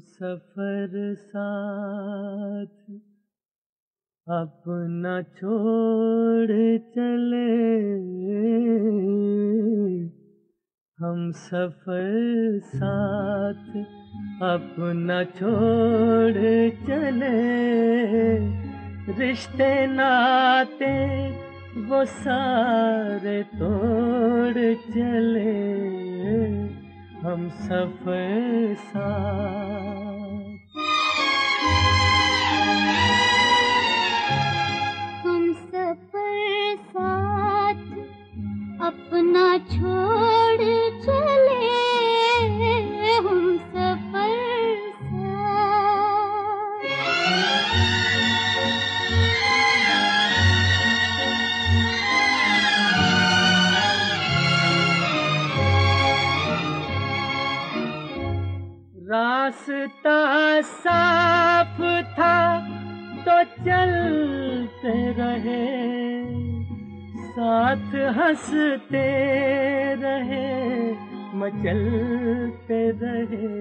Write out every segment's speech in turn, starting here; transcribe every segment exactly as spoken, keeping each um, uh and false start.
सफर साथ अपना छोड़ चले, हम सफर साथ अपना छोड़ चले, रिश्ते नाते वो सारे तोड़ चले, हम सफर साथ। हम सफर साथ अपना छोड़ चले, हम सफर साथ। रास्ता साफ था तो चलते रहे, साथ हंसते रहे, मचलते रहे,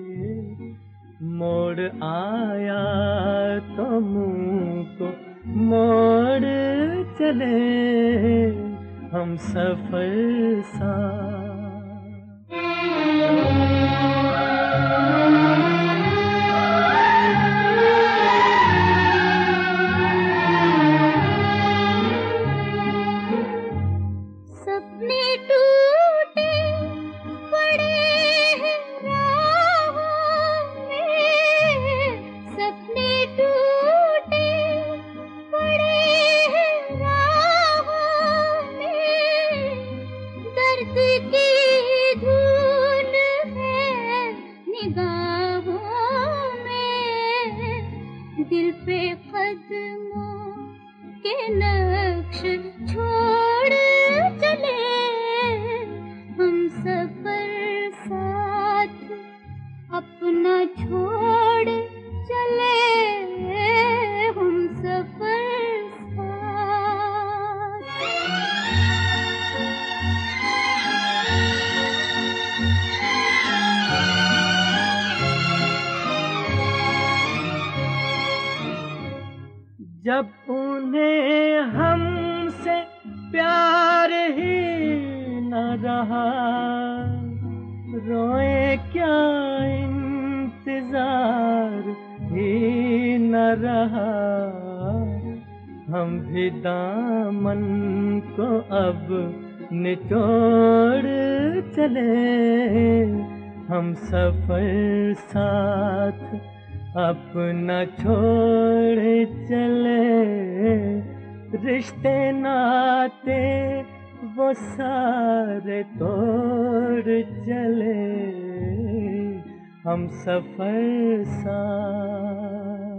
मोड़ आया तो मुंह को मोड़ चले, हम सफर साथ। सपने टूटे पड़े हैं राहों में, सपने टूटे पड़े हैं राहों में, दर्द की धुन है निगाहों में, दिल पे कदमों के नक्श छोड़ चले, हम सफर साथ अपना छोड़ चले, हम सफर साथ। जब उन्हें हमसे प्यार ही न रहा, रोए क्या इंतजार ही न रहा, हम भी दामन को अब निचोड़ चले, हम सफर साथ अपना छोड़ चले, रिश्ते नाते वो सारे तोड़ चले, हम सफर साथ।